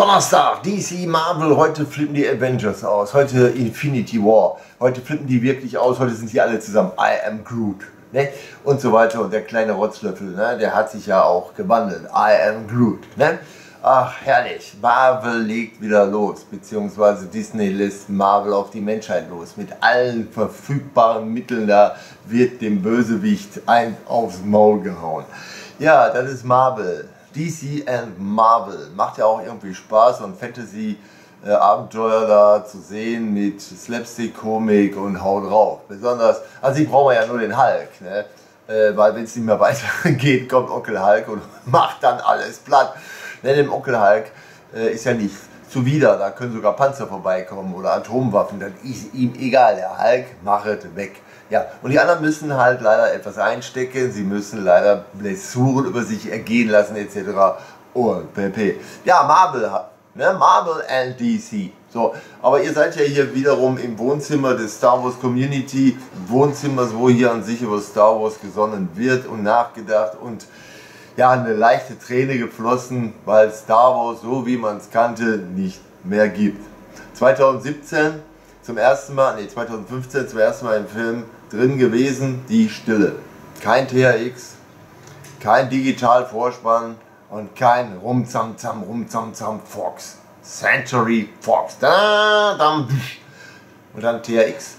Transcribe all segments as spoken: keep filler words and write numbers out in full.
Donnerstag, D C, Marvel, heute flippen die Avengers aus, heute Infinity War, heute flippen die wirklich aus, heute sind sie alle zusammen, I am Groot, ne? Und so weiter. Und der kleine Rotzlöffel, ne? Der hat sich ja auch gewandelt, I am Groot, ne? Ach herrlich, Marvel legt wieder los, beziehungsweise Disney lässt Marvel auf die Menschheit los, mit allen verfügbaren Mitteln, da wird dem Bösewicht ein aufs Maul gehauen. Ja, das ist Marvel. D C and Marvel. Macht ja auch irgendwie Spaß und Fantasy-Abenteuer äh, da zu sehen mit Slapstick-Komik und Hau drauf. Besonders, also ich brauche ja nur den Hulk, ne? Äh, weil wenn es nicht mehr weitergeht, kommt Onkel Hulk und macht dann alles platt. Ne, dem Onkel Hulk äh, ist ja nichts zuwider, da können sogar Panzer vorbeikommen oder Atomwaffen, das ist ihm egal, der Hulk macht weg. Ja, und die anderen müssen halt leider etwas einstecken, sie müssen leider Blessuren über sich ergehen lassen et cetera und pp. Ja, Marvel, ne, Marvel and D C. So, aber ihr seid ja hier wiederum im Wohnzimmer des Star Wars Community, Wohnzimmers, wo hier an sich über Star Wars gesonnen wird und nachgedacht und ja, eine leichte Träne geflossen, weil Star Wars, so wie man es kannte, nicht mehr gibt. zweitausendsiebzehn zum ersten Mal, nee, zweitausendfünfzehn zum ersten Mal im Film drin gewesen, die Stille. Kein T H X, kein Digital-Vorspann und kein Rumzam-Zam, Rumzam-Zam Fox. Century Fox. Da, dann, und dann T H X.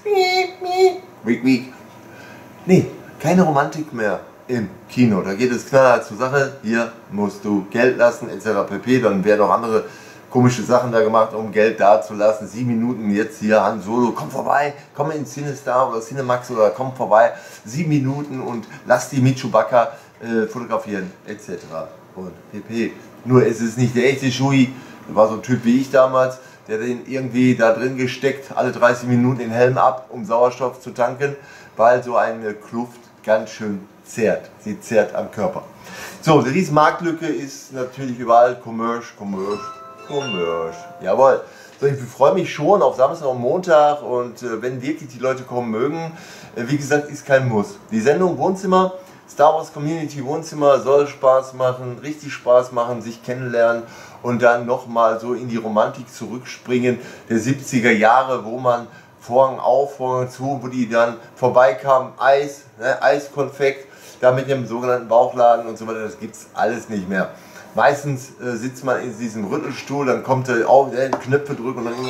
Week, week. Nee, keine Romantik mehr im Kino. Da geht es knallhart zur Sache. Hier musst du Geld lassen, et cetera pp. Dann werden auch andere komische Sachen da gemacht, um Geld da zu lassen. Sieben Minuten jetzt hier Han Solo, komm vorbei, komm in Cinestar oder Cinemax oder komm vorbei. Sieben Minuten und lass die mit Chewbacca äh, fotografieren, et cetera und pp. Nur es ist nicht der echte Chewie, das war so ein Typ wie ich damals, der den irgendwie da drin gesteckt, alle dreißig Minuten den Helm ab, um Sauerstoff zu tanken, weil so eine Kluft ganz schön zerrt. Sie zerrt am Körper. So, die riesen Marktlücke ist natürlich überall Commerce, Commerce, Commerce. Jawohl. So, ich freue mich schon auf Samstag und Montag und äh, wenn wirklich die Leute kommen mögen, äh, wie gesagt, ist kein Muss. Die Sendung Wohnzimmer, Star Wars Community Wohnzimmer soll Spaß machen, richtig Spaß machen, sich kennenlernen und dann nochmal so in die Romantik zurückspringen der siebziger Jahre, wo man Vorhang auf, Vorhang zu, wo die dann vorbeikamen, Eis, ne, Eiskonfekt, da mit dem sogenannten Bauchladen und so weiter, das gibt es alles nicht mehr. Meistens äh, sitzt man in diesem Rüttelstuhl, dann kommt er auf, äh, Knöpfe drücken und dann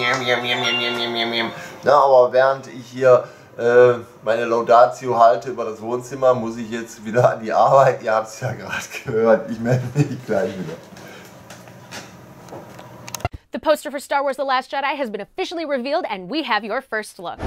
na, aber während ich hier äh, meine Laudatio halte über das Wohnzimmer, muss ich jetzt wieder an die Arbeit. Ihr habt es ja gerade gehört, ich melde mich gleich wieder. The poster for Star Wars The Last Jedi has been officially revealed and we have your first look.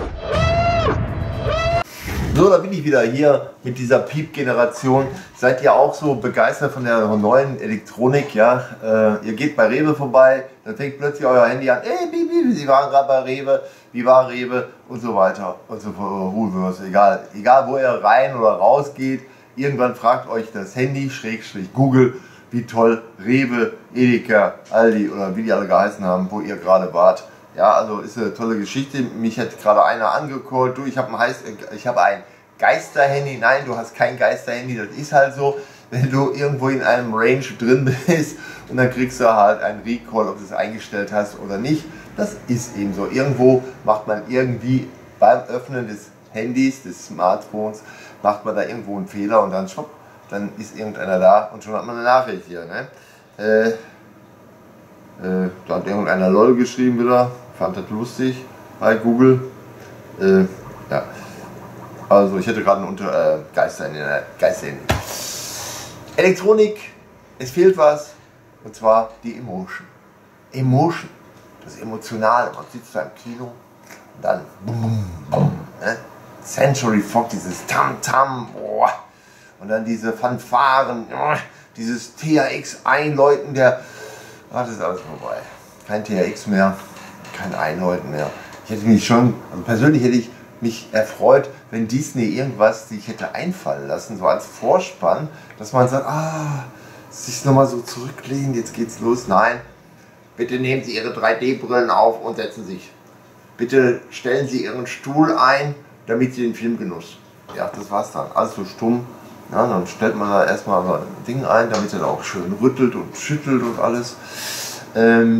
So, da bin ich wieder hier mit dieser Piep-Generation. Seid ihr auch so begeistert von der neuen Elektronik? Ja, äh, ihr geht bei Rewe vorbei, dann fängt plötzlich euer Handy an, ey, piep, piep, Sie waren gerade bei Rewe, wie war Rewe und so weiter und so fort. Egal, egal wo ihr rein oder raus geht, irgendwann fragt euch das Handy, Schrägstrich Google, wie toll Rewe, Edeka, Aldi oder wie die alle geheißen haben, wo ihr gerade wart. Ja, also ist eine tolle Geschichte. Mich hat gerade einer angecallt, du, ich habe ein, hab ein Geisterhandy. Nein, du hast kein Geisterhandy, das ist halt so, wenn du irgendwo in einem Range drin bist und dann kriegst du halt einen Recall, ob du es eingestellt hast oder nicht. Das ist eben so. Irgendwo macht man irgendwie beim Öffnen des Handys, des Smartphones, macht man da irgendwo einen Fehler und dann schwupp, dann ist irgendeiner da und schon hat man eine Nachricht hier. Ne? Äh, äh, da hat irgendeiner LOL geschrieben wieder, fand das lustig bei Google. Äh, ja. Also ich hätte gerade einen Unter äh, Geister in der Geister in Elektronik, es fehlt was und zwar die Emotion. Emotion, das Emotionale. Man sitzt da im Kino und dann boom, boom, ne? Century Fox, dieses Tam Tam, boah. Und dann diese Fanfaren, dieses T H X Einläuten der, ach, das ist alles vorbei. Kein T H X mehr, kein Einläuten mehr. Ich hätte mich schon, also persönlich hätte ich mich erfreut, wenn Disney irgendwas sich hätte einfallen lassen, so als Vorspann, dass man sagt, ah, sich nochmal so zurücklehnen, jetzt geht's los. Nein, bitte nehmen Sie Ihre drei D Brillen auf und setzen sich. Bitte stellen Sie Ihren Stuhl ein, damit Sie den Filmgenuss. Ja, das war's dann. Alles so stumm. Ja, dann stellt man da erstmal so ein Ding ein, damit er auch schön rüttelt und schüttelt und alles. Ähm,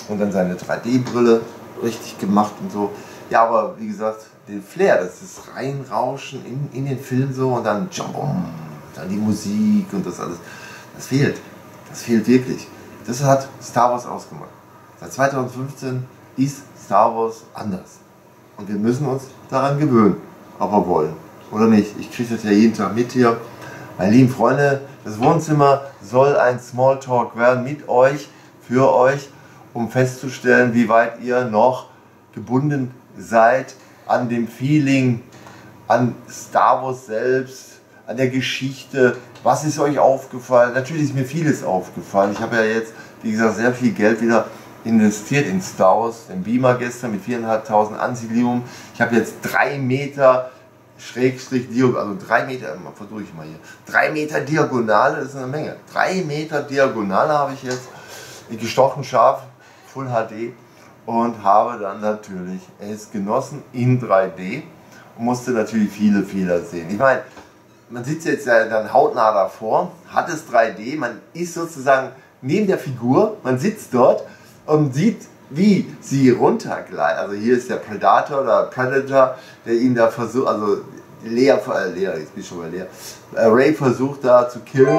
und dann seine drei D Brille richtig gemacht und so. Ja, aber wie gesagt, den Flair, das ist Reinrauschen in, in den Film so und dann Jambom, dann die Musik und das alles. Das fehlt. Das fehlt wirklich. Das hat Star Wars ausgemacht. Seit zweitausendfünfzehn ist Star Wars anders. Und wir müssen uns daran gewöhnen, ob wir wollen oder nicht. Ich kriege das ja jeden Tag mit hier. Meine lieben Freunde, das Wohnzimmer soll ein Smalltalk werden mit euch, für euch, um festzustellen, wie weit ihr noch gebunden seid an dem Feeling, an Star Wars selbst, an der Geschichte. Was ist euch aufgefallen? Natürlich ist mir vieles aufgefallen. Ich habe ja jetzt, wie gesagt, sehr viel Geld wieder investiert in Star Wars, den Beamer gestern mit viertausendfünfhundert Ansilium. Ich habe jetzt drei Meter Schrägstrich Diagonale, also drei Meter, versuche ich mal hier, drei Meter Diagonale, das ist eine Menge. drei Meter Diagonale habe ich jetzt, gestochen scharf, Full H D und habe dann natürlich es genossen in drei D und musste natürlich viele Fehler sehen. Ich meine, man sitzt jetzt ja dann hautnah davor, hat es drei D, man ist sozusagen neben der Figur, man sitzt dort und sieht, wie sie runtergleitet. Also hier ist der Predator oder Predator, der ihn da versucht, also Lea, äh, Lea, jetzt bin ich schon bei Lea, äh, Rey versucht da zu killen,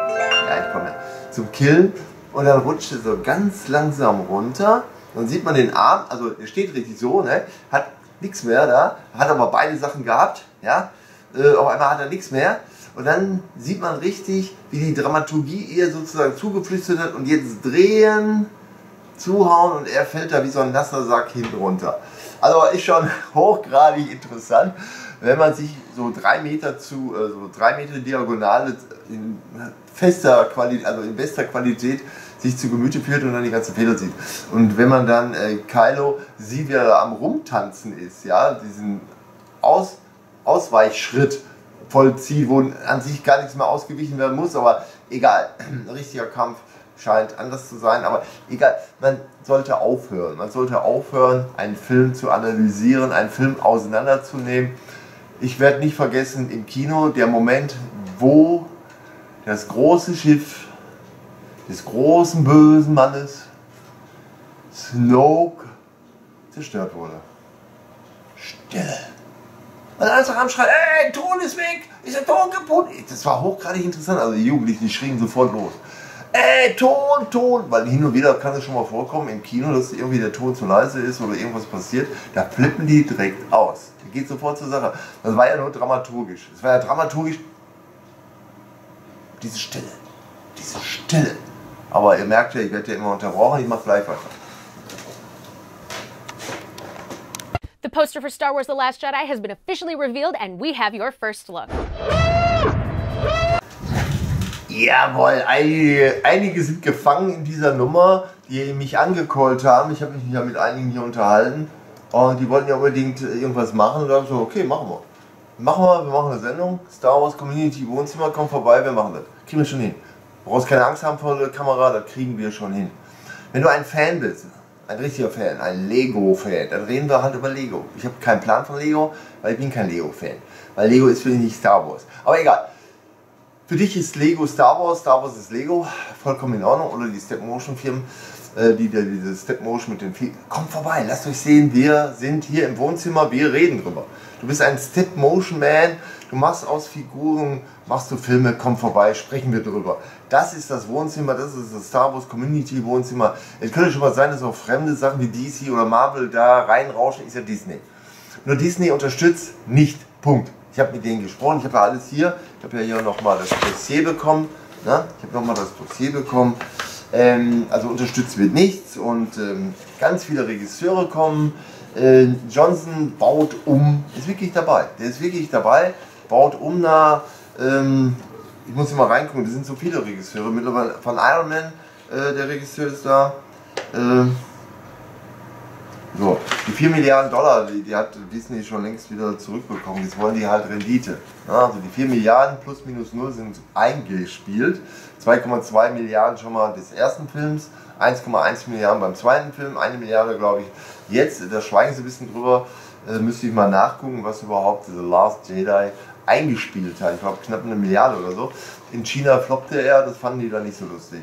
ja ich komme ja, zum Killen und dann rutscht er so ganz langsam runter, dann sieht man den Arm, also er steht richtig so, ne, hat nichts mehr da, hat aber beide Sachen gehabt, ja, äh, auf einmal hat er nichts mehr. Und dann sieht man richtig, wie die Dramaturgie ihr sozusagen zugeflüstert hat und jetzt drehen, zuhauen und er fällt da wie so ein nasser Sack hinten runter. Also ist schon hochgradig interessant, wenn man sich so drei Meter zu, äh, so drei Meter Diagonale in fester Qualität, also in bester Qualität sich zu Gemüte führt und dann die ganzen Fehler sieht. Und wenn man dann äh, Kylo sieht, wie er da am Rumtanzen ist, ja, diesen Aus, Ausweichschritt vollzieht, wo an sich gar nichts mehr ausgewichen werden muss, aber egal, ein richtiger Kampf scheint anders zu sein, aber egal, man sollte aufhören, man sollte aufhören, einen Film zu analysieren, einen Film auseinanderzunehmen. Ich werde nicht vergessen, im Kino, der Moment, wo das große Schiff des großen bösen Mannes Snoke zerstört wurde. Stille. Und dann einfach am Schreien, ey, Ton ist weg, ist der Ton kaputt. Das war hochgradig interessant, also die Jugendlichen, die schrien sofort los. Ey, Ton, Ton, weil hin und wieder kann es schon mal vorkommen im Kino, dass irgendwie der Ton zu leise ist oder irgendwas passiert, da flippen die direkt aus. Die geht sofort zur Sache. Das war ja nur dramaturgisch. Es war ja dramaturgisch diese Stille, diese Stille. Aber ihr merkt ja, ich werde ja immer unterbrochen, ich mache gleich weiter. The poster for Star Wars The Last Jedi has been officially revealed and we have your first look. Jawohl, einige, einige sind gefangen in dieser Nummer, die mich angecallt haben. Ich habe mich ja mit einigen hier unterhalten und die wollten ja unbedingt irgendwas machen und da habe ich so, okay, machen wir. Machen wir, wir machen eine Sendung, Star Wars Community Wohnzimmer, kommt vorbei, wir machen das. Kriegen wir schon hin. Du brauchst keine Angst haben vor der Kamera, das kriegen wir schon hin. Wenn du ein Fan bist, ein richtiger Fan, ein Lego-Fan, dann reden wir halt über Lego. Ich habe keinen Plan von Lego, weil ich bin kein Lego-Fan. Weil Lego ist für mich nicht Star Wars. Aber egal. Für dich ist Lego Star Wars, Star Wars ist Lego, vollkommen in Ordnung. Oder die Step-Motion-Firmen, äh, die, die diese Step-Motion mit den Filmen. Kommt vorbei, lasst euch sehen, wir sind hier im Wohnzimmer, wir reden drüber. Du bist ein Step-Motion-Man, du machst aus Figuren, machst du Filme, komm vorbei, sprechen wir drüber. Das ist das Wohnzimmer, das ist das Star Wars Community Wohnzimmer. Es könnte schon mal sein, dass auch fremde Sachen wie D C oder Marvel da reinrauschen, ist ja Disney. Nur Disney unterstützt nicht, Punkt. Ich habe mit denen gesprochen, ich habe ja alles hier. Ich habe ja hier nochmal das Dossier bekommen. Ne? Ich habe nochmal das Dossier bekommen. Ähm, also unterstützt wird nichts und ähm, ganz viele Regisseure kommen. Äh, Johnson baut um, ist wirklich dabei. Der ist wirklich dabei, baut um nach, ähm, ich muss hier mal reingucken, das sind so viele Regisseure. Mittlerweile von Iron Man, äh, der Regisseur ist da. Äh, So, die vier Milliarden Dollar, die, die hat Disney schon längst wieder zurückbekommen. Jetzt wollen die halt Rendite. Ja, also die vier Milliarden plus minus null sind eingespielt. zwei Komma zwei Milliarden schon mal des ersten Films, eins Komma eins Milliarden beim zweiten Film, eine Milliarde glaube ich jetzt. Da schweigen sie ein bisschen drüber. Äh, müsste ich mal nachgucken, was überhaupt The Last Jedi eingespielt hat. Ich glaube knapp eine Milliarde oder so. In China floppte er, das fanden die dann nicht so lustig.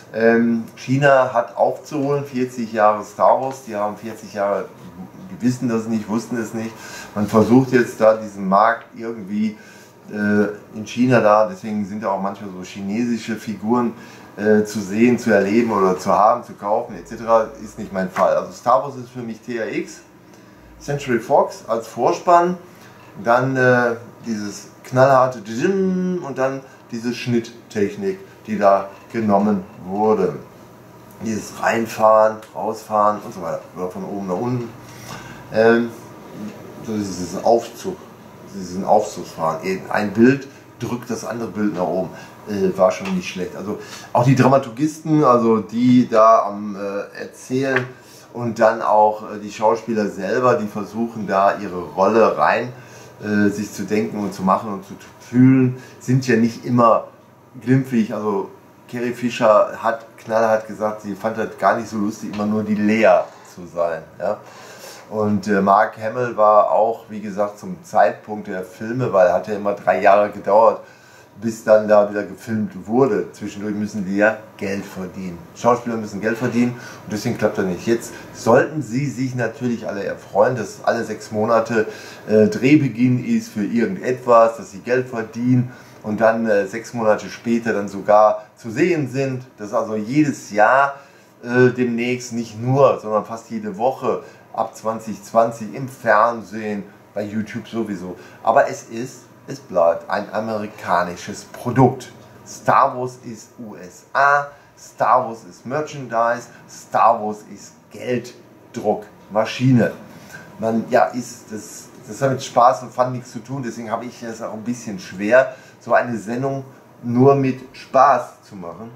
Ähm, China hat aufzuholen, vierzig Jahre Star Wars, die haben vierzig Jahre, die wissen das nicht, wussten es nicht. Man versucht jetzt da diesen Markt irgendwie äh, in China da, deswegen sind ja auch manchmal so chinesische Figuren äh, zu sehen, zu erleben oder zu haben, zu kaufen et cetera. Ist nicht mein Fall. Also Star Wars ist für mich T R X, Century Fox als Vorspann, dann äh, dieses knallharte und dann diese Schnitttechnik, die da genommen wurde. Dieses Reinfahren, Rausfahren und so weiter, oder von oben nach unten. Ähm, so dieses Aufzug, diesen Aufzugsfahren. Ein Bild drückt das andere Bild nach oben. Äh, war schon nicht schlecht. Also auch die Dramaturgisten, also die da am äh, Erzählen und dann auch äh, die Schauspieler selber, die versuchen da ihre Rolle rein äh, sich zu denken und zu machen und zu fühlen, sind ja nicht immer glimpflich. Also Carrie Fisher hat knallhart gesagt, sie fand das gar nicht so lustig, immer nur die Lea zu sein. Ja? Und äh, Mark Hamill war auch, wie gesagt, zum Zeitpunkt der Filme, weil er hat ja immer drei Jahre gedauert, bis dann da wieder gefilmt wurde. Zwischendurch müssen die ja Geld verdienen. Schauspieler müssen Geld verdienen und deswegen klappt das nicht. Jetzt sollten sie sich natürlich alle erfreuen, dass alle sechs Monate äh, Drehbeginn ist für irgendetwas, dass sie Geld verdienen und dann äh, sechs Monate später dann sogar zu sehen sind, dass also jedes Jahr äh, demnächst nicht nur, sondern fast jede Woche ab zwanzig zwanzig im Fernsehen, bei YouTube sowieso. Aber es ist, es bleibt ein amerikanisches Produkt. Star Wars ist U S A, Star Wars ist Merchandise, Star Wars ist Gelddruckmaschine. Man, ja, ist, das, das hat mit Spaß und Fun nichts zu tun, deswegen habe ich es auch ein bisschen schwer, so eine Sendung nur mit Spaß zu machen.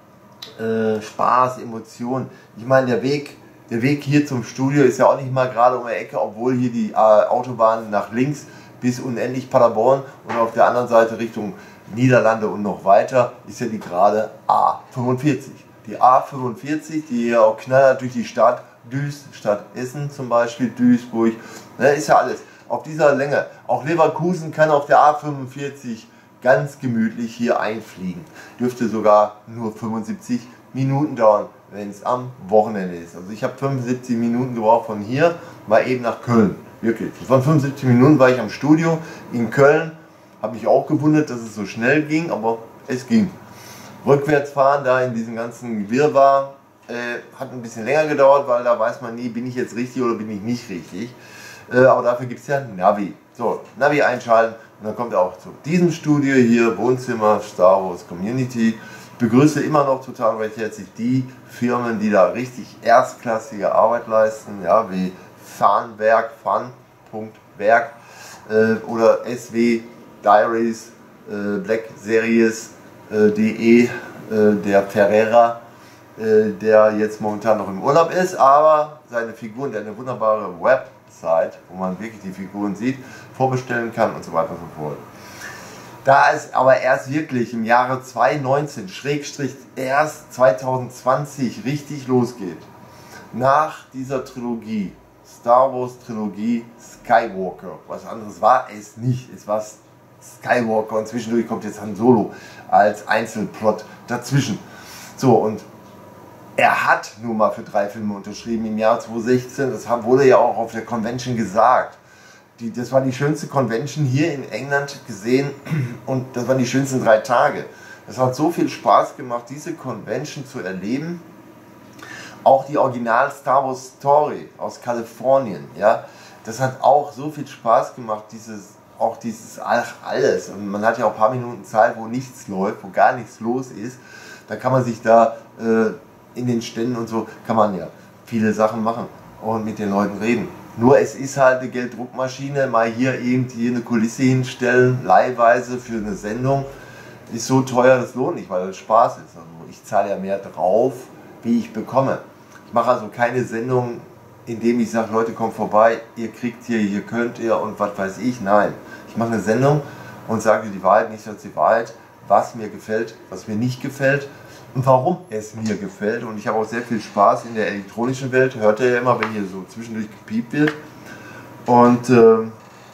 Äh, Spaß, Emotionen. Ich meine, der Weg, der Weg hier zum Studio ist ja auch nicht mal gerade um die Ecke, obwohl hier die äh, Autobahn nach links bis unendlich Paderborn und auf der anderen Seite Richtung Niederlande und noch weiter ist ja die gerade A fünfundvierzig. Die A fünfundvierzig, die hier auch knallhart durch die Stadt düst, Stadt Essen zum Beispiel, Duisburg, ne, ist ja alles auf dieser Länge. Auch Leverkusen kann auf der A fünfundvierzig ganz gemütlich hier einfliegen. Dürfte sogar nur fünfundsiebzig Minuten dauern, wenn es am Wochenende ist. Also ich habe fünfundsiebzig Minuten gebraucht von hier mal eben nach Köln. Wirklich. Das waren fünfundsiebzig Minuten, war ich am Studio in Köln. Habe mich auch gewundert, dass es so schnell ging, aber es ging. Rückwärts fahren da in diesem ganzen Wirrwarr äh, hat ein bisschen länger gedauert, weil da weiß man nie, bin ich jetzt richtig oder bin ich nicht richtig. Äh, aber dafür gibt es ja Navi. So, Navi einschalten und dann kommt er auch zu diesem Studio hier, Wohnzimmer Star Wars Community. Ich begrüße immer noch total recht herzlich die Firmen, die da richtig erstklassige Arbeit leisten, ja, wie Fanwerk, Fan.werk äh, oder S W Diaries, äh, Black Series äh, de, äh, der Ferreira, äh, der jetzt momentan noch im Urlaub ist, aber seine Figuren, der eine wunderbare Website, wo man wirklich die Figuren sieht, vorbestellen kann und so weiter und so fort. Da es aber erst wirklich im Jahre zweitausendneunzehn, Schrägstrich erst zweitausendzwanzig richtig losgeht, nach dieser Trilogie, Star Wars Trilogie Skywalker, was anderes war es nicht, es war Skywalker und zwischendurch kommt jetzt Han Solo als Einzelplot dazwischen. So, und er hat nun mal für drei Filme unterschrieben im Jahr zweitausendsechzehn, das wurde ja auch auf der Convention gesagt. Die, das war die schönste Convention hier in England gesehen und das waren die schönsten drei Tage. Es hat so viel Spaß gemacht, diese Convention zu erleben. Auch die Original Star Wars Story aus Kalifornien, ja, das hat auch so viel Spaß gemacht, dieses, auch dieses ach, alles. Und man hat ja auch ein paar Minuten Zeit, wo nichts läuft, wo gar nichts los ist. Da kann man sich da äh, in den Ständen und so, kann man ja viele Sachen machen und mit den Leuten reden. Nur es ist halt eine Gelddruckmaschine, mal hier irgendwie eine Kulisse hinstellen, leihweise für eine Sendung, ist so teuer, das lohnt nicht, weil das Spaß ist. Also ich zahle ja mehr drauf, wie ich bekomme. Ich mache also keine Sendung, indem ich sage, Leute, kommt vorbei, ihr kriegt hier, hier könnt ihr und was weiß ich. Nein, ich mache eine Sendung und sage die Wahrheit, nicht als die Wahrheit, was mir gefällt, was mir nicht gefällt und warum es mir gefällt. Und ich habe auch sehr viel Spaß in der elektronischen Welt, hört ihr ja immer, wenn hier so zwischendurch gepiept wird. Und äh,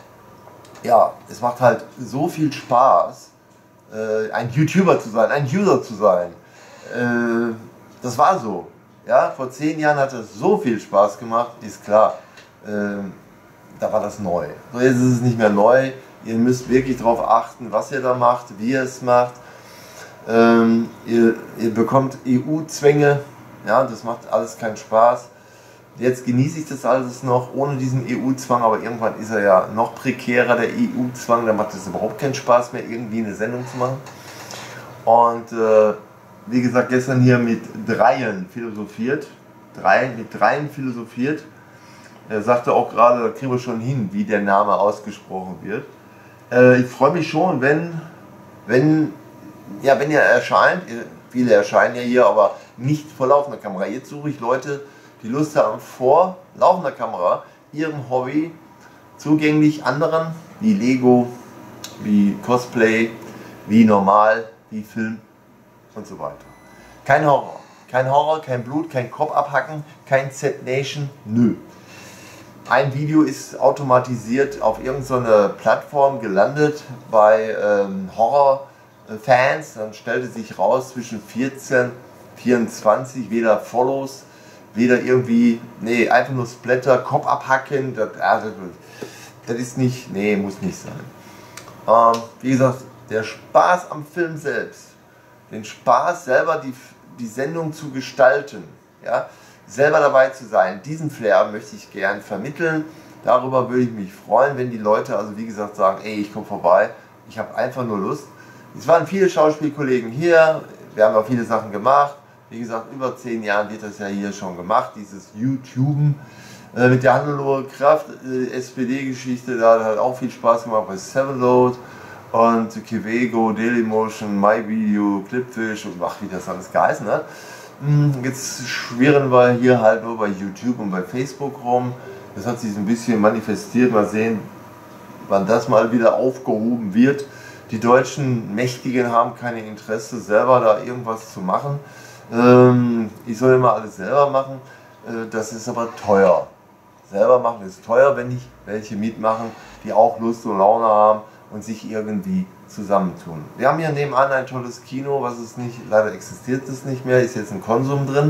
ja, es macht halt so viel Spaß, äh, ein YouTuber zu sein, ein User zu sein. Äh, das war so. Ja, vor zehn Jahren hat es so viel Spaß gemacht, ist klar. Ähm, da war das neu. So, jetzt ist es nicht mehr neu. Ihr müsst wirklich darauf achten, was ihr da macht, wie ihr es macht. Ähm, ihr, ihr bekommt E U-Zwänge. Ja, das macht alles keinen Spaß. Jetzt genieße ich das alles noch ohne diesen E U-Zwang, aber irgendwann ist er ja noch prekärer, der E U-Zwang. Da macht es überhaupt keinen Spaß mehr, irgendwie eine Sendung zu machen. Und äh, wie gesagt, gestern hier mit Dreien philosophiert. Drei, mit Dreien philosophiert. Er sagte auch gerade, da kriegen wir schon hin, wie der Name ausgesprochen wird. Äh, ich freue mich schon, wenn, wenn, ja, wenn ihr erscheint. Viele erscheinen ja hier, aber nicht vor laufender Kamera. Jetzt suche ich Leute, die Lust haben, vor laufender Kamera ihrem Hobby zugänglich anderen, wie Lego, wie Cosplay, wie normal, wie Film und so weiter. Kein Horror. Kein Horror, kein Blut, kein Kopf abhacken, kein Z-Nation, nö. Ein Video ist automatisiert auf irgendeiner Plattform gelandet bei ähm, Horror-Fans. Dann stellte sich raus zwischen vierzehn, vierundzwanzig, weder Follows, weder irgendwie, nee, einfach nur Splatter, Kopf abhacken. Das, das, das ist nicht, nee, muss nicht sein. Ähm, wie gesagt, der Spaß am Film selbst, den Spaß selber die, die Sendung zu gestalten, ja, selber dabei zu sein, diesen Flair möchte ich gern vermitteln. Darüber würde ich mich freuen, wenn die Leute, also wie gesagt, sagen, ey, ich komme vorbei, ich habe einfach nur Lust. Es waren viele Schauspielkollegen hier, wir haben auch viele Sachen gemacht. Wie gesagt, über zehn Jahren wird das ja hier schon gemacht, dieses YouTuben äh, mit der Hannelore Kraft äh, S P D-Geschichte, da hat auch viel Spaß gemacht bei Sevenload und Kivego, Dailymotion, MyVideo, Clipfish und ach, wie das alles geheißen hat. Jetzt schwirren wir hier halt nur bei YouTube und bei Facebook rum. Das hat sich ein bisschen manifestiert. Mal sehen, wann das mal wieder aufgehoben wird. Die deutschen Mächtigen haben kein Interesse, selber da irgendwas zu machen. Ähm, ich soll immer alles selber machen. Äh, das ist aber teuer. Selber machen ist teuer, wenn nicht welche mitmachen, die auch Lust und Laune haben und sich irgendwie zusammentun. Wir haben hier nebenan ein tolles Kino, was es nicht, leider existiert es nicht mehr, ist jetzt ein Konsum drin.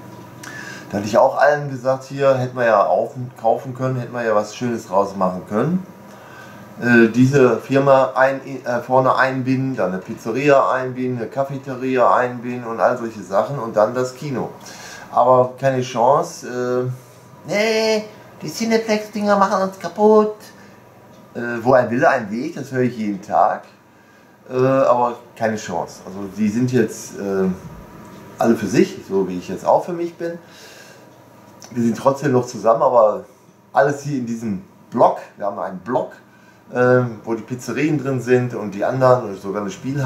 Da hatte ich auch allen gesagt, hier hätten wir ja auf, kaufen können, hätten wir ja was Schönes draus machen können. Äh, diese Firma ein, äh, vorne einbinden, dann eine Pizzeria einbinden, eine Cafeteria einbinden und all solche Sachen und dann das Kino. Aber keine Chance, äh, nee, die Cineplex-Dinger machen uns kaputt. Äh, wo ein Wille, ein Weg, das höre ich jeden Tag. Äh, aber keine Chance. Also die sind jetzt äh, alle für sich, so wie ich jetzt auch für mich bin. Wir sind trotzdem noch zusammen, aber alles hier in diesem Block, wir haben einen Block, äh, wo die Pizzerien drin sind und die anderen, sogar eine Spiel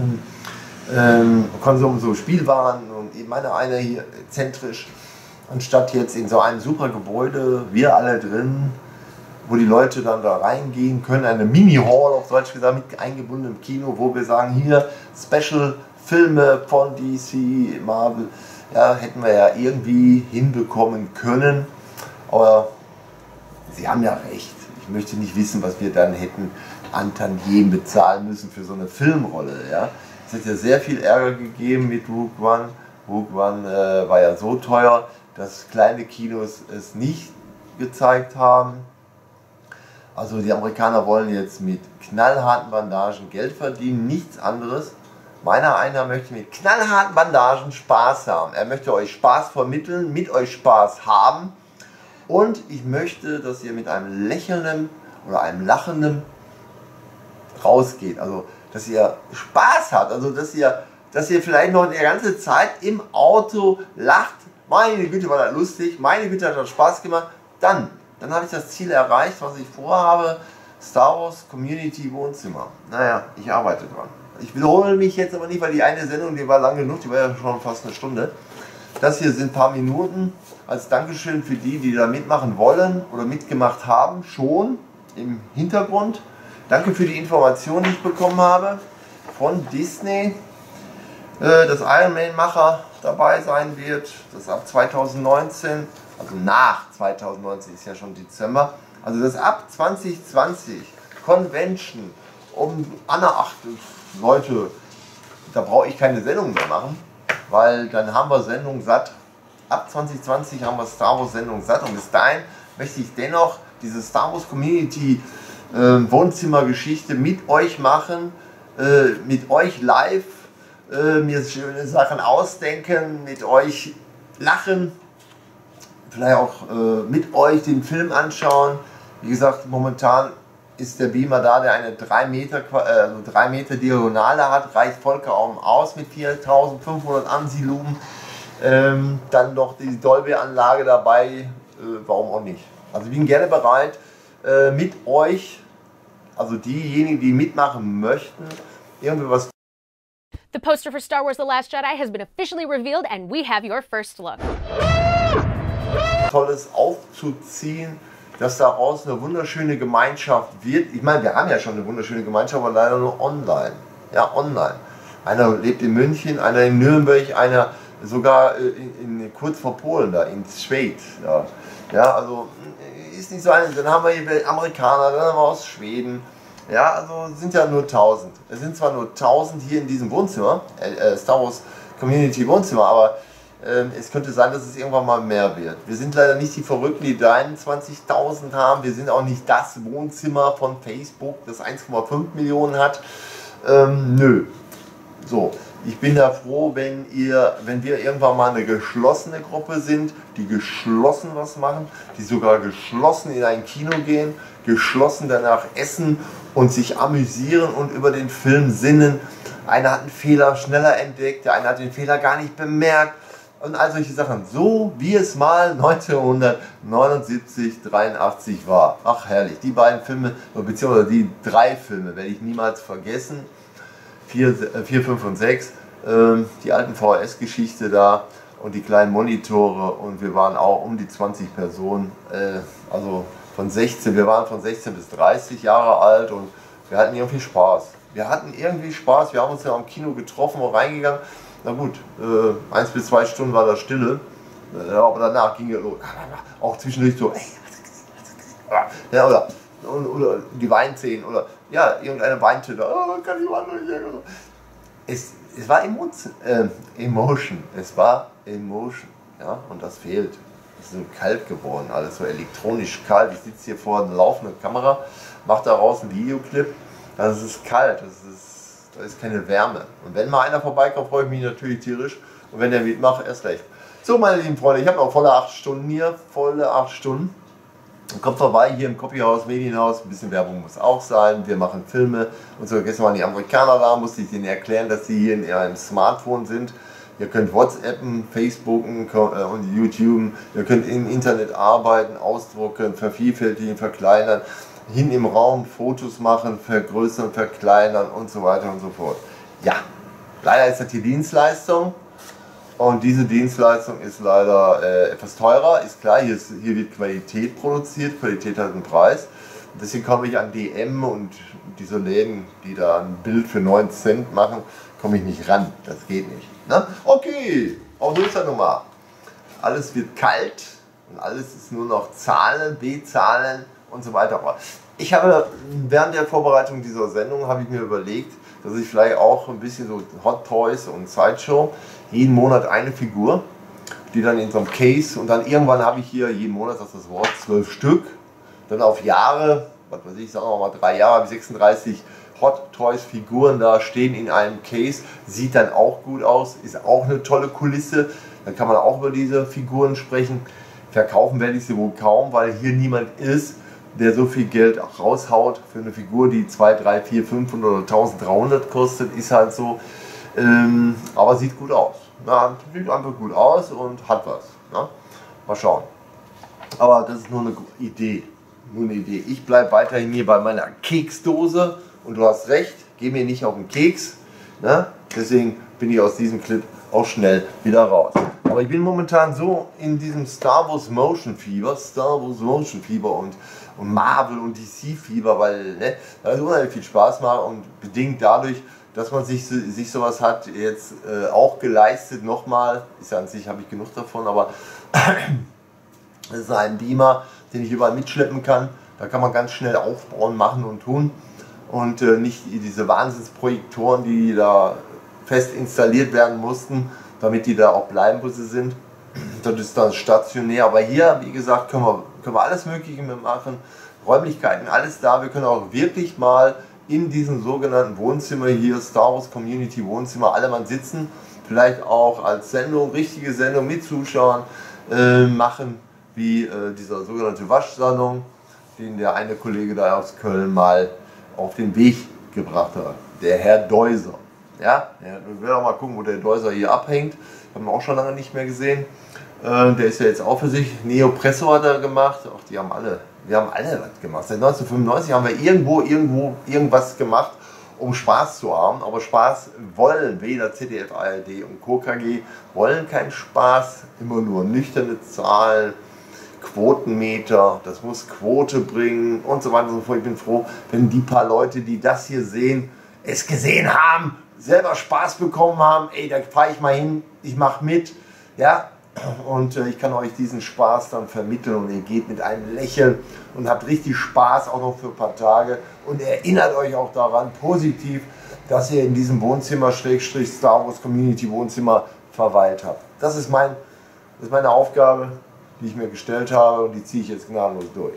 äh, äh, Konsum, so Spielwaren und eben meine eine hier zentrisch, anstatt jetzt in so einem super Gebäude, wir alle drin, wo die Leute dann da reingehen können, eine Mini-Hall auf Deutsch gesagt, mit eingebundenem Kino, wo wir sagen, hier Special-Filme von D C, Marvel, ja, hätten wir ja irgendwie hinbekommen können, aber sie haben ja recht. Ich möchte nicht wissen, was wir dann hätten an Tantiemen bezahlen müssen für so eine Filmrolle. Ja. Es hat ja sehr viel Ärger gegeben mit Rogue One. Rogue One äh, war ja so teuer, dass kleine Kinos es nicht gezeigt haben. Also die Amerikaner wollen jetzt mit knallharten Bandagen Geld verdienen, nichts anderes. Meiner einer möchte mit knallharten Bandagen Spaß haben. Er möchte euch Spaß vermitteln, mit euch Spaß haben. Und ich möchte, dass ihr mit einem lächelnden oder einem lachenden rausgeht. Also, dass ihr Spaß habt. Also, dass ihr, dass ihr vielleicht noch die ganze Zeit im Auto lacht. Meine Güte, war das lustig. Meine Güte, hat das Spaß gemacht. Dann, dann habe ich das Ziel erreicht, was ich vorhabe. Star Wars Community Wohnzimmer. Naja, ich arbeite dran. Ich wiederhole mich jetzt aber nicht, weil die eine Sendung, die war lang genug, die war ja schon fast eine Stunde. Das hier sind ein paar Minuten als Dankeschön für die, die da mitmachen wollen oder mitgemacht haben, schon im Hintergrund. Danke für die Informationen, die ich bekommen habe von Disney, äh, dass Iron Man Macher dabei sein wird, das ab zweitausendneunzehn, also nach zweitausendneunzehn ist ja schon Dezember, also das ab zwanzig zwanzig Convention um Anna, ach Leute, da brauche ich keine Sendung mehr machen. weil dann haben wir Sendung satt. Ab zwanzig zwanzig haben wir Star Wars Sendung satt und bis dahin möchte ich dennoch diese Star Wars Community äh, Wohnzimmergeschichte mit euch machen, äh, mit euch live, äh, mir schöne Sachen ausdenken, mit euch lachen, vielleicht auch äh, mit euch den Film anschauen. Wie gesagt, momentan ist der Beamer da, der eine drei Meter, also drei Meter Diagonale hat, reicht vollkommen aus mit viertausendfünfhundert ANSI-Lumen. Ähm, dann noch die Dolby-Anlage dabei, äh, warum auch nicht. Also ich bin gerne bereit, äh, mit euch, also diejenigen, die mitmachen möchten, irgendwie was. The poster for Star Wars The Last Jedi has been officially revealed and we have your first look. Tolles aufzuziehen, dass daraus eine wunderschöne Gemeinschaft wird. Ich meine, wir haben ja schon eine wunderschöne Gemeinschaft, aber leider nur online. Ja, online. Einer lebt in München, einer in Nürnberg, einer sogar in, in, kurz vor Polen, da in Schwed. Ja. Ja, also ist nicht so ein. Dann haben wir hier Amerikaner, dann haben wir aus Schweden. Ja, also sind ja nur tausend. Es sind zwar nur tausend hier in diesem Wohnzimmer, äh, Star Wars Community Wohnzimmer, aber äh, es könnte sein, dass es irgendwann mal mehr wird. Wir sind leider nicht die Verrückten, die einundzwanzigtausend haben. Wir sind auch nicht das Wohnzimmer von Facebook, das eins Komma fünf Millionen hat. Ähm, nö. So. Ich bin da froh, wenn, ihr, wenn wir irgendwann mal eine geschlossene Gruppe sind, die geschlossen was machen, die sogar geschlossen in ein Kino gehen, geschlossen danach essen und sich amüsieren und über den Film sinnen. Einer hat einen Fehler schneller entdeckt, der eine hat den Fehler gar nicht bemerkt und all solche Sachen. So wie es mal neunzehnhundertneunundsiebzig, dreiundachtzig war. Ach herrlich, die beiden Filme, beziehungsweise die drei Filme werde ich niemals vergessen. vier, fünf und sechs, ähm, die alten V H S-Geschichte da und die kleinen Monitore und wir waren auch um die zwanzig Personen, äh, also von sechzehn, wir waren von sechzehn bis dreißig Jahre alt und wir hatten irgendwie Spaß. Wir hatten irgendwie Spaß, wir haben uns ja am Kino getroffen und reingegangen. Na gut, äh, eins bis zwei Stunden war da Stille, äh, aber danach ging ja los. Auch zwischendurch so, ja, oder, oder die Weinszenen oder ja, irgendeine weinte da, oh, kann ich mal nicht. Es, es war Emotion, äh, Emotion, es war Emotion, ja, und das fehlt. Es ist so kalt geworden, alles so elektronisch kalt. Ich sitze hier vor einer laufenden Kamera, mache daraus einen Videoclip, das ist kalt, das ist, da ist keine Wärme. Und wenn mal einer vorbeikommt, freue ich mich natürlich tierisch und wenn der mitmacht, erst recht. So, meine lieben Freunde, ich habe noch volle acht Stunden hier, volle acht Stunden. Kommt vorbei hier im Copyhaus, Medienhaus, ein bisschen Werbung muss auch sein, wir machen Filme und so. Gestern waren die Amerikaner da, musste ich denen erklären, dass sie hier in ihrem Smartphone sind. Ihr könnt WhatsAppen, Facebooken und YouTuben, ihr könnt im Internet arbeiten, ausdrucken, vervielfältigen, verkleinern, hin im Raum Fotos machen, vergrößern, verkleinern und so weiter und so fort. Ja, leider ist das die Dienstleistung. Und diese Dienstleistung ist leider äh, etwas teurer, ist klar, hier, ist, hier wird Qualität produziert, Qualität hat einen Preis. Und deswegen komme ich an D M und diese Läden, die da ein Bild für neun Cent machen, komme ich nicht ran, das geht nicht. Ne? Okay, auch so ist das nun mal. Alles wird kalt und alles ist nur noch Zahlen, B-Zahlen und so weiter. Ich habe während der Vorbereitung dieser Sendung, habe ich mir überlegt, dass ich vielleicht auch ein bisschen so Hot Toys und Sideshow, jeden Monat eine Figur, die dann in so einem Case und dann irgendwann habe ich hier jeden Monat, das ist das Wort, zwölf Stück, dann auf Jahre, was weiß ich, sagen wir mal drei Jahre, habe ich sechsunddreißig Hot Toys Figuren da stehen in einem Case, sieht dann auch gut aus, ist auch eine tolle Kulisse, dann kann man auch über diese Figuren sprechen. Verkaufen werde ich sie wohl kaum, weil hier niemand ist, der so viel Geld auch raushaut für eine Figur, die zwei, drei, vier, fünfhundert oder eintausenddreihundert kostet, ist halt so, ähm, aber sieht gut aus. Na, sieht einfach gut aus und hat was. Na? Mal schauen. Aber das ist nur eine Idee. Nur eine Idee. Ich bleibe weiterhin hier bei meiner Keksdose und du hast recht, geh mir nicht auf den Keks. Na? Deswegen bin ich aus diesem Clip auch schnell wieder raus. Aber ich bin momentan so in diesem Star Wars Motion Fieber, Star Wars Motion Fieber und, und Marvel und D C Fieber, weil ne, das unheimlich viel Spaß macht und bedingt dadurch, dass man sich, sich sowas hat jetzt äh, auch geleistet, nochmal, ist ja an sich, habe ich genug davon, aber das ist ein Beamer, den ich überall mitschleppen kann, da kann man ganz schnell aufbauen, machen und tun und äh, nicht diese Wahnsinnsprojektoren, die da fest installiert werden mussten, damit die da auch bleiben, wo sie sind. Das ist dann stationär, aber hier, wie gesagt, können wir, können wir alles Mögliche mitmachen. Räumlichkeiten, alles da. Wir können auch wirklich mal in diesem sogenannten Wohnzimmer hier, Star Wars Community Wohnzimmer, alle mal sitzen. Vielleicht auch als Sendung, richtige Sendung mit Zuschauern äh, machen, wie äh, dieser sogenannte Waschsalon, den der eine Kollege da aus Köln mal auf den Weg gebracht hat. Der Herr Deuser. Ja, ja, wir werden auch mal gucken, wo der Deuser hier abhängt. Haben wir auch schon lange nicht mehr gesehen. Äh, der ist ja jetzt auch für sich. Neopresso hat er gemacht. Ach, die haben alle, wir haben alle was gemacht. Seit neunzehnhundertfünfundneunzig haben wir irgendwo, irgendwo, irgendwas gemacht, um Spaß zu haben. Aber Spaß wollen weder Z D F, A R D und Co. K G wollen keinen Spaß. Immer nur nüchterne Zahlen, Quotenmeter, das muss Quote bringen und so weiter und so fort. Ich bin froh, wenn die paar Leute, die das hier sehen, es gesehen haben, selber Spaß bekommen haben. Ey, da fahre ich mal hin, ich mache mit, ja, und äh, ich kann euch diesen Spaß dann vermitteln und ihr geht mit einem Lächeln und habt richtig Spaß, auch noch für ein paar Tage, und erinnert euch auch daran, positiv, dass ihr in diesem Wohnzimmer, Schrägstrich Star Wars Community Wohnzimmer verweilt habt. Das ist, mein, das ist meine Aufgabe, die ich mir gestellt habe, und die ziehe ich jetzt gnadenlos durch.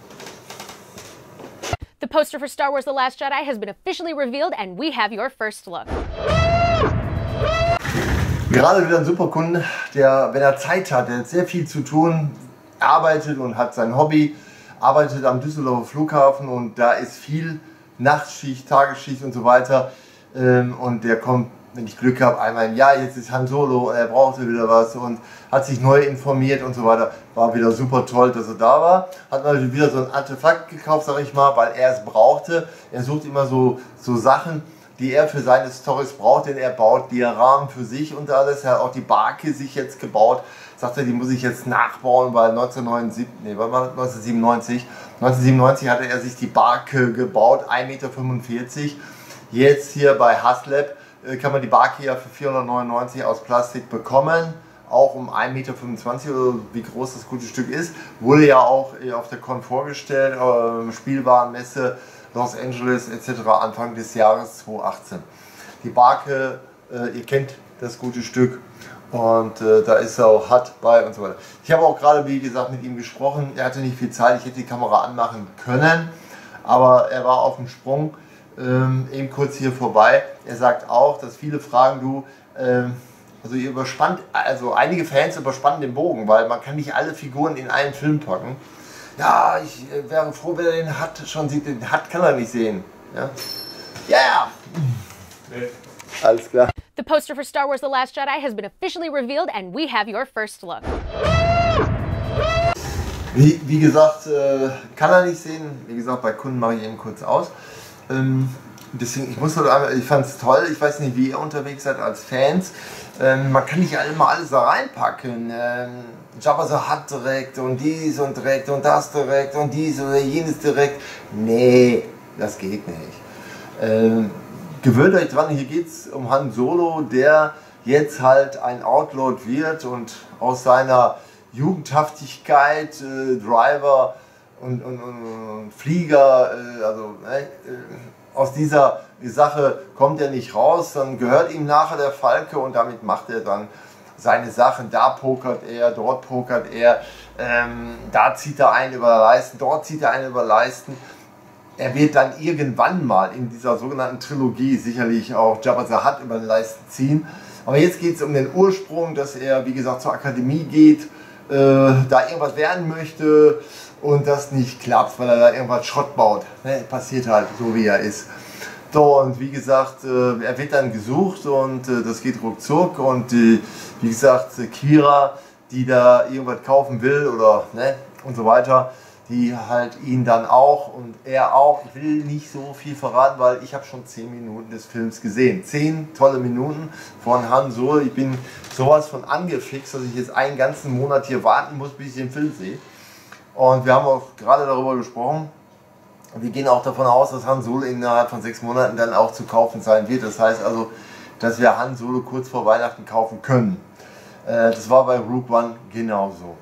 The poster for Star Wars The Last Jedi has been officially revealed and we have your first look. Gerade wieder ein super Kunde, der, wenn er Zeit hat, der hat sehr viel zu tun, arbeitet und hat sein Hobby, arbeitet am Düsseldorfer Flughafen, und da ist viel Nachtschicht, Tagesschicht und so weiter, und der kommt, wenn ich Glück habe, einmal im Jahr. Jetzt ist Han Solo, er brauchte wieder was und hat sich neu informiert und so weiter. War wieder super toll, dass er da war. Hat mal wieder so ein Artefakt gekauft, sag ich mal, weil er es brauchte. Er sucht immer so, so Sachen, die er für seine Storys braucht, denn er baut Diaramen für sich und alles. Er hat auch die Barke sich jetzt gebaut. Sagt er, die muss ich jetzt nachbauen, weil neunzehnhundertneunundsiebzig, nee, war mal neunzehnhundertsiebenundneunzig, neunzehnhundertsiebenundneunzig hatte er sich die Barke gebaut, ein Meter fünfundvierzig. Jetzt hier bei Haslab kann man die Barke ja für vierhundertneunundneunzig aus Plastik bekommen, auch um ein Meter fünfundzwanzig, oder wie groß das gute Stück ist. Wurde ja auch auf der Con vorgestellt, äh, Spielwarenmesse Los Angeles et cetera Anfang des Jahres zweitausendachtzehn. Die Barke, äh, ihr kennt das gute Stück, und äh, da ist er auch Hut bei und so weiter. Ich habe auch gerade, wie gesagt, mit ihm gesprochen. Er hatte nicht viel Zeit, ich hätte die Kamera anmachen können, aber er war auf dem Sprung. Ähm, eben kurz hier vorbei. Er sagt auch, dass viele fragen, du, ähm, also ihr überspannt, also einige Fans überspannen den Bogen, weil man kann nicht alle Figuren in einen Film packen. Ja, ich äh, wäre froh, wenn er den Hut schon sieht. Den Hut kann er nicht sehen. Ja, ja, ja. Nee. Alles klar. The poster for Star Wars The Last Jedi has been officially revealed and we have your first look. Wie, wie gesagt, äh, kann er nicht sehen. Wie gesagt, bei Kunden mache ich eben kurz aus. Ähm, deswegen, ich muss einmal, ich fand es toll. Ich weiß nicht, wie ihr unterwegs seid als Fans. Ähm, man kann nicht immer alles da reinpacken. Ähm, Jabba the Hutt direkt und dies und direkt und das direkt und dies oder jenes direkt. Nee, das geht nicht. Ähm, gewöhnt euch dran, hier geht es um Han Solo, der jetzt halt ein Outlaw wird und aus seiner Jugendhaftigkeit, äh, Driver und, und, und, und Flieger, äh, also äh, aus dieser Sache kommt er nicht raus, dann gehört ihm nachher der Falke und damit macht er dann seine Sachen. Da pokert er, dort pokert er, ähm, da zieht er einen über Leisten, dort zieht er einen über Leisten. Er wird dann irgendwann mal in dieser sogenannten Trilogie sicherlich auch Jabba the Hutt über den Leisten ziehen. Aber jetzt geht es um den Ursprung, dass er, wie gesagt, zur Akademie geht, äh, da irgendwas werden möchte und das nicht klappt, weil er da irgendwas Schrott baut. Ne? Passiert halt so, wie er ist. So, und wie gesagt, äh, er wird dann gesucht und äh, das geht ruckzuck und äh, wie gesagt, Kira, die da irgendwas kaufen will oder ne, und so weiter, die halt ihn dann auch und er auch. Ich will nicht so viel verraten, weil ich habe schon zehn Minuten des Films gesehen. zehn tolle Minuten von Han Solo. Ich bin sowas von angefixt, dass ich jetzt einen ganzen Monat hier warten muss, bis ich den Film sehe. Und wir haben auch gerade darüber gesprochen. Wir gehen auch davon aus, dass Han Solo innerhalb von sechs Monaten dann auch zu kaufen sein wird. Das heißt also, dass wir Han Solo kurz vor Weihnachten kaufen können. Das war bei Rogue One genauso.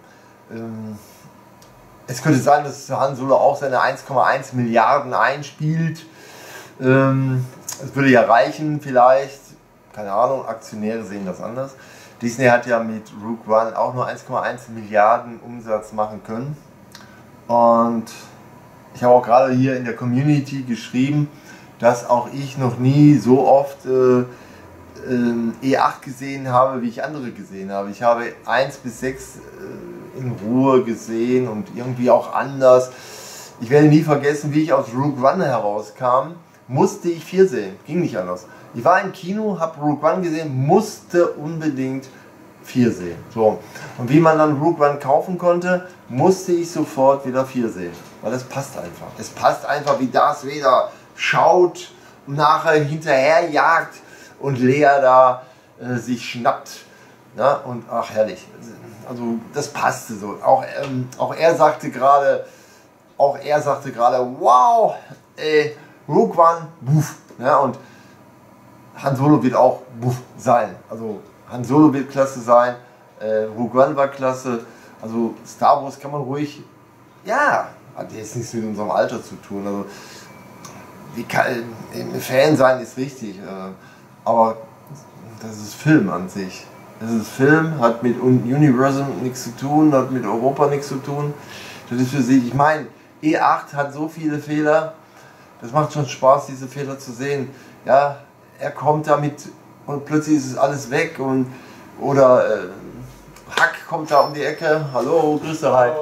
Es könnte sein, dass Han Solo auch seine eins Komma eins Milliarden einspielt. Es würde ja reichen vielleicht. Keine Ahnung, Aktionäre sehen das anders. Disney hat ja mit Rogue One auch nur eins Komma eins Milliarden Umsatz machen können. Und ich habe auch gerade hier in der Community geschrieben, dass auch ich noch nie so oft äh, äh, E acht gesehen habe, wie ich andere gesehen habe. Ich habe eins bis sechs äh, in Ruhe gesehen und irgendwie auch anders. Ich werde nie vergessen, wie ich aus Rogue One herauskam, musste ich vier sehen. Ging nicht anders. Ich war im Kino, habe Rogue One gesehen, musste unbedingt vier sehen. So. Und wie man dann Rogue One kaufen konnte, musste ich sofort wieder vier sehen. Weil es passt einfach. Es passt einfach, wie Darth Vader schaut und nachher hinterherjagt und Leia da äh, sich schnappt. Na? Und ach, herrlich. Also das passte so. Auch, ähm, auch er sagte gerade, auch er sagte gerade, wow, ey, Rogue One, buff. Ja, und Han Solo wird auch buff sein. Also Han Solo wird klasse sein, äh, Rogue One war klasse. Also Star Wars kann man ruhig, ja, hat jetzt nichts mit unserem Alter zu tun. Also wie kann, Fan sein ist richtig, äh, aber das ist Film an sich. Das ist Film, hat mit Universum nichts zu tun, hat mit Europa nichts zu tun. Das ist für sich, ich meine, E acht hat so viele Fehler, das macht schon Spaß, diese Fehler zu sehen. Ja, er kommt damit und plötzlich ist es alles weg und oder äh, Hack kommt da um die Ecke. Hallo, Grüße, hi.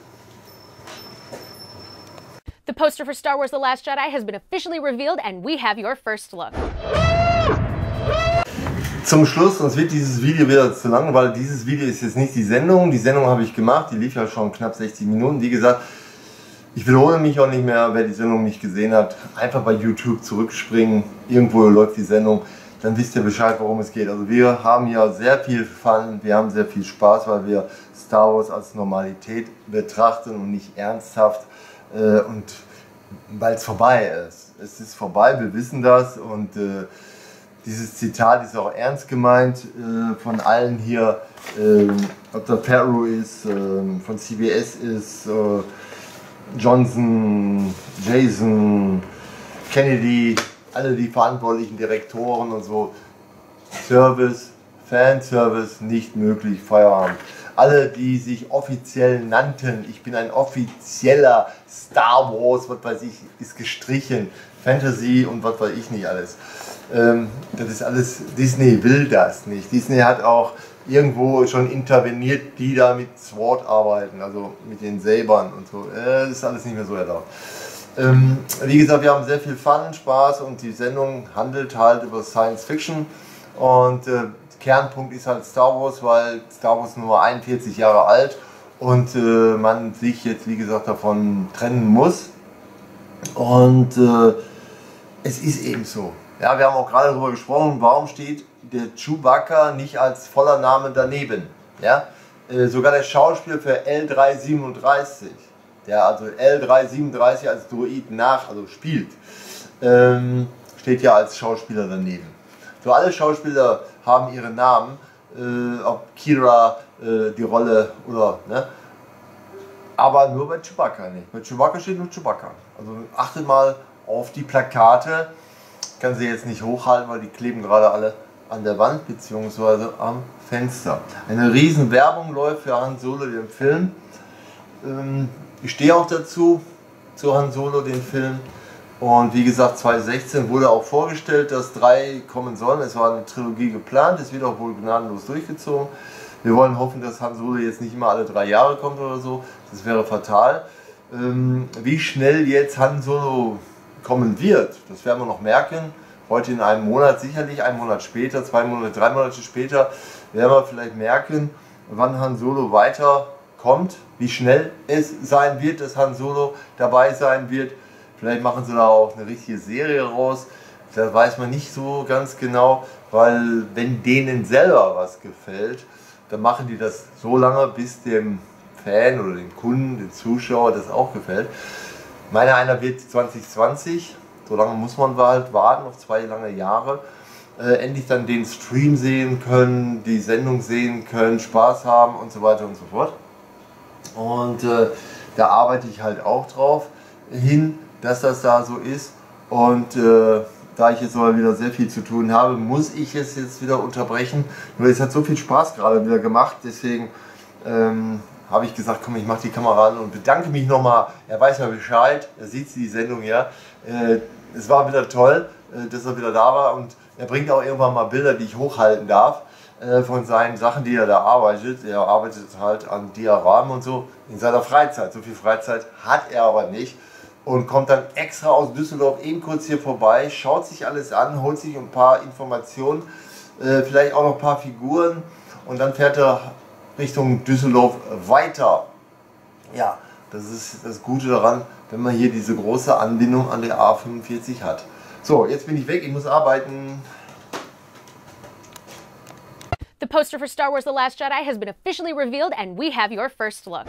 The poster for Star Wars The Last Jedi has been officially revealed and we have your first look. Zum Schluss, sonst wird dieses Video wieder zu lang, weil dieses Video ist jetzt nicht die Sendung. Die Sendung habe ich gemacht, die lief ja schon knapp sechzig Minuten. Wie gesagt, ich wiederhole mich auch nicht mehr, wer die Sendung nicht gesehen hat, einfach bei YouTube zurückspringen, irgendwo läuft die Sendung, dann wisst ihr Bescheid, worum es geht. Also wir haben ja sehr viel Fun, wir haben sehr viel Spaß, weil wir Star Wars als Normalität betrachten und nicht ernsthaft äh, und weil es vorbei ist. Es ist vorbei, wir wissen das und äh, dieses Zitat ist auch ernst gemeint äh, von allen hier, äh, ob der Ferro ist, äh, von C B S ist, äh, Johnson, Jason, Kennedy, alle die verantwortlichen Direktoren und so. Service, Fanservice, nicht möglich, Feierabend. Alle, die sich offiziell nannten, ich bin ein offizieller Star Wars, was weiß ich, ist gestrichen, Fantasy und was weiß ich nicht alles. Ähm, das ist alles, Disney will das nicht. Disney hat auch irgendwo schon interveniert, die da mit Sword arbeiten, also mit den Sabern und so. Äh, das ist alles nicht mehr so erlaubt. Ähm, wie gesagt, wir haben sehr viel Fun, Spaß und die Sendung handelt halt über Science Fiction und äh, Kernpunkt ist halt Star Wars, weil Star Wars nur einundvierzig Jahre alt und äh, man sich jetzt, wie gesagt, davon trennen muss. Und äh, es ist eben so. Ja, wir haben auch gerade darüber gesprochen, warum steht der Chewbacca nicht als voller Name daneben. Ja? Äh, sogar der Schauspieler für L drei siebenunddreißig, der also L drei siebenunddreißig als Droid nach, also spielt, ähm, steht ja als Schauspieler daneben. So, alle Schauspieler haben ihre Namen, äh, ob Kira äh, die Rolle oder, ne? Aber nur bei Chewbacca nicht. Bei Chewbacca steht nur Chewbacca. Also achtet mal auf die Plakate. Ich kann sie jetzt nicht hochhalten, weil die kleben gerade alle an der Wand bzw. am Fenster. Eine riesen Werbung läuft für Han Solo, den Film. Ähm, ich stehe auch dazu, zu Han Solo, den Film. Und wie gesagt, zweitausendsechzehn wurde auch vorgestellt, dass drei kommen sollen. Es war eine Trilogie geplant, es wird auch wohl gnadenlos durchgezogen. Wir wollen hoffen, dass Han Solo jetzt nicht immer alle drei Jahre kommt oder so. Das wäre fatal. Ähm, wie schnell jetzt Han Solo kommen wird, das werden wir noch merken. Heute in einem Monat sicherlich, einen Monat später, zwei Monate, drei Monate später werden wir vielleicht merken, wann Han Solo weiterkommt, wie schnell es sein wird, dass Han Solo dabei sein wird. Vielleicht machen sie da auch eine richtige Serie raus. Das weiß man nicht so ganz genau, weil wenn denen selber was gefällt, dann machen die das so lange, bis dem Fan oder dem Kunden, dem Zuschauer das auch gefällt. Meiner einer wird zwanzig zwanzig, so lange muss man halt warten, auf zwei lange Jahre, äh, endlich dann den Stream sehen können, die Sendung sehen können, Spaß haben und so weiter und so fort. Und äh, da arbeite ich halt auch drauf hin, dass das da so ist. Und äh, da ich jetzt aber wieder sehr viel zu tun habe, muss ich es jetzt wieder unterbrechen. Nur es hat so viel Spaß gerade wieder gemacht, deswegen ähm, habe ich gesagt, komm, ich mache die Kamera an und bedanke mich nochmal. Er weiß ja Bescheid, er sieht die Sendung ja. Äh, es war wieder toll, äh, dass er wieder da war und er bringt auch irgendwann mal Bilder, die ich hochhalten darf äh, von seinen Sachen, die er da arbeitet. Er arbeitet halt an Dioramen und so in seiner Freizeit. So viel Freizeit hat er aber nicht und kommt dann extra aus Düsseldorf eben kurz hier vorbei, schaut sich alles an, holt sich ein paar Informationen, äh, vielleicht auch noch ein paar Figuren und dann fährt er Richtung Düsseldorf weiter. Ja, das ist das Gute daran, wenn man hier diese große Anbindung an der A fünfundvierzig hat. So, jetzt bin ich weg, ich muss arbeiten. The poster for Star Wars The Last Jedi has been officially revealed and we have your first look.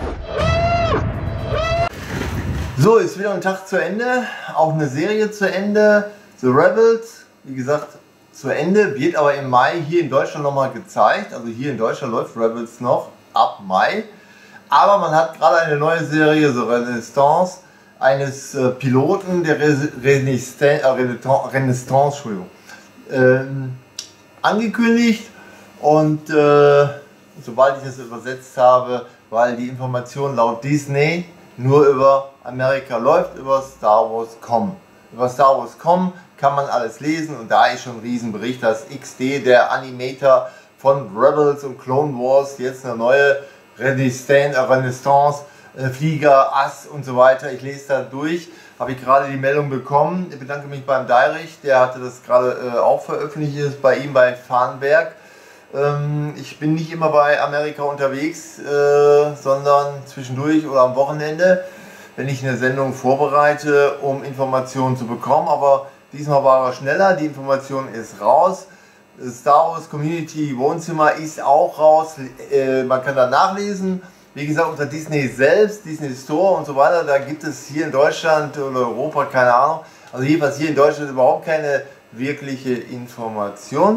So, ist wieder ein Tag zu Ende, auch eine Serie zu Ende. The Rebels, wie gesagt, zu Ende, wird aber im Mai hier in Deutschland nochmal gezeigt. Also hier in Deutschland läuft Rebels noch ab Mai. Aber man hat gerade eine neue Serie, The Renaissance, eines äh, Piloten der Renaissance, äh, Renaissance Entschuldigung, ähm, angekündigt. Und äh, sobald ich es übersetzt habe, weil die Information laut Disney nur über Amerika läuft, über Star Wars Punkt com. Über Star Wars Punkt com kann man alles lesen und da ist schon ein Riesenbericht, dass X D, der Animator von Rebels und Clone Wars, jetzt eine neue Renaissance, Renaissance äh, Flieger, Ass und so weiter. Ich lese da durch, habe ich gerade die Meldung bekommen. Ich bedanke mich beim Deirich, der hatte das gerade äh, auch veröffentlicht, ist bei ihm bei Farnberg. Ähm, ich bin nicht immer bei Amerika unterwegs, äh, sondern zwischendurch oder am Wochenende, wenn ich eine Sendung vorbereite, um Informationen zu bekommen. Aber diesmal war er schneller, die Information ist raus. Star Wars Community Wohnzimmer ist auch raus, äh, man kann da nachlesen. Wie gesagt, unter Disney selbst, Disney Store und so weiter, da gibt es hier in Deutschland oder Europa, keine Ahnung, also jedenfalls hier in Deutschland überhaupt keine wirkliche Information.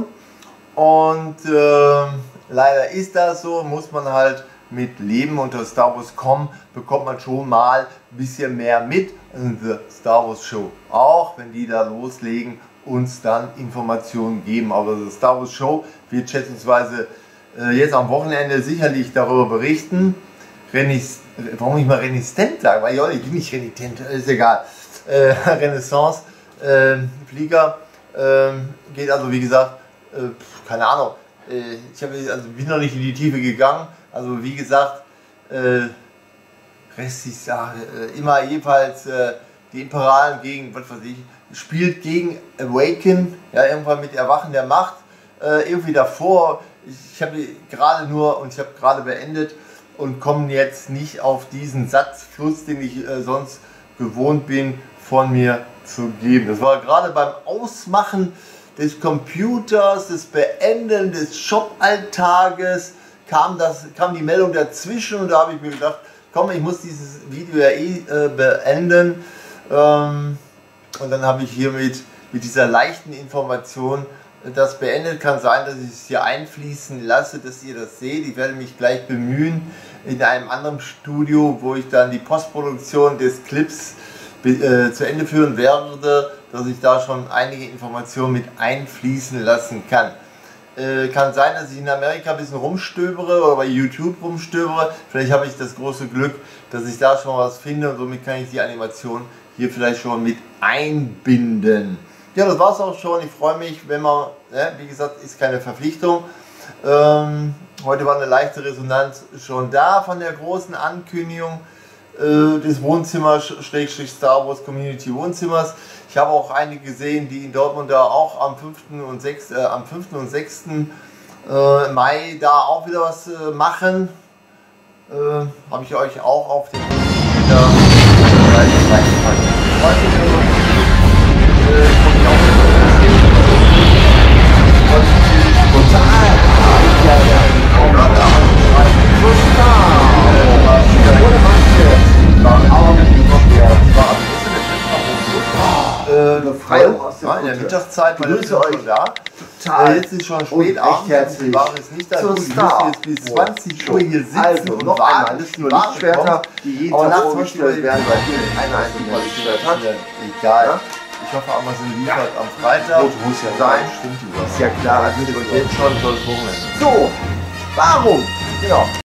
Und äh, leider ist das so, muss man halt mit leben. Unter Star Wars Punkt com bekommt man schon mal ein bisschen mehr mit. Und The Star Wars Show auch, wenn die da loslegen, uns dann Informationen geben. Aber The Star Wars Show wird schätzungsweise äh, jetzt am Wochenende sicherlich darüber berichten. Renis, warum ich mal Renistent sage, weil ja, ich bin nicht renitent, ist egal. Äh, Renaissance äh, Flieger äh, geht also wie gesagt, äh, keine Ahnung, äh, ich habe also bin noch nicht in die Tiefe gegangen. Also wie gesagt, äh, Rest ich sage, äh, immer jedenfalls äh, die Imperialen gegen, was weiß ich, spielt gegen Awaken, ja irgendwann mit Erwachen der Macht, äh, irgendwie davor. Ich, ich habe gerade nur und ich habe gerade beendet und komme jetzt nicht auf diesen Satzfluss, den ich äh, sonst gewohnt bin, von mir zu geben. Das war gerade beim Ausmachen des Computers, des Beenden des Shop-Alltages, kam, das, kam die Meldung dazwischen und da habe ich mir gedacht, komm, ich muss dieses Video ja eh äh, beenden. Ähm, und dann habe ich hiermit mit dieser leichten Information das beendet. Kann sein, dass ich es hier einfließen lasse, dass ihr das seht. Ich werde mich gleich bemühen in einem anderen Studio, wo ich dann die Postproduktion des Clips äh, zu Ende führen werde, dass ich da schon einige Informationen mit einfließen lassen kann. Äh, kann sein, dass ich in Amerika ein bisschen rumstöbere oder bei YouTube rumstöbere. Vielleicht habe ich das große Glück, dass ich da schon was finde und somit kann ich die Animation hier vielleicht schon mit einbinden. Ja, das war es auch schon. Ich freue mich, wenn man, ne, wie gesagt, ist keine Verpflichtung. Ähm, heute war eine leichte Resonanz schon da von der großen Ankündigung äh, des Wohnzimmer-Star Wars Community Wohnzimmers. Ich habe auch einige gesehen, die in Dortmund da auch am fünften und sechsten Äh, Mai da auch wieder was äh, machen. Äh, habe ich euch auch auf den wieder reingepackt. In der Mittagszeit war ich schon da. Total. Jetzt ist schon spät abends. Herzlich war es nicht da. Zu Ich Star müsste jetzt bis zwanzig Uhr hier sitzen also, und noch warten, einmal, bis nur die Ware Lichtschwerter, kommt. die jeden Aber Tag nach vorgestellt werden, weil hier ein einzelnes Lichtschwert hat. Egal. Ja? Ich hoffe, Amazon liefert am Freitag. Oh, muss ja sein. Stimmt, Ist ja klar, also euch jetzt schon tolles Wochenende. So, warum? Genau.